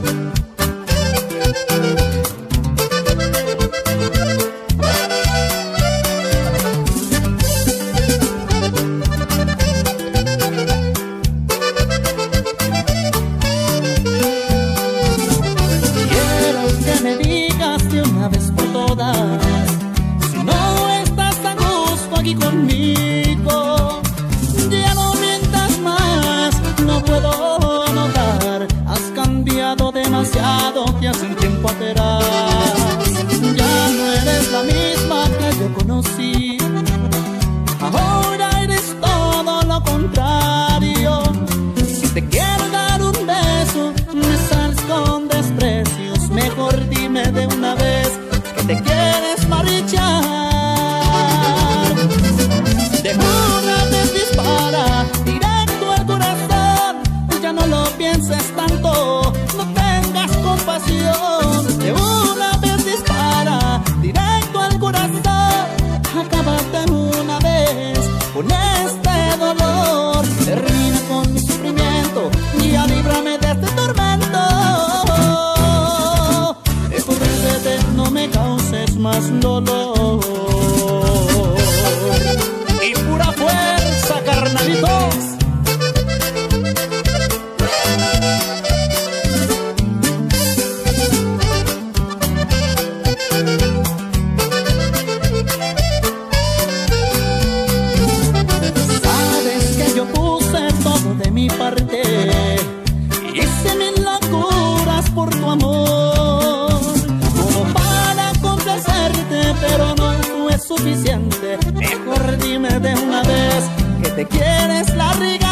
Aquí conmigo, ya no mientas más, no puedo notar, has cambiado demasiado de hace un tiempo atrás. Ya no eres la misma que yo conocí, ahora eres todo lo contrario. Si te quiero dar un beso, me sales con desprecios, mejor dime de una vez que te quieres marchar. De una vez dispara directo al corazón, ya no lo pienses tanto, no tengas compasión. De una vez dispara directo al corazón, acábate una vez con este dolor, termina con mi sufrimiento y ya líbrame de este tormento. Empúrrate, no me causes más dolor. Y pura fuerza, carnalitos. Sabes que yo puse todo de mi parte, hice mil locuras por tu amor, como para complacerte, pero no fue suficiente. Mejor dime de una vez que te quieres largar.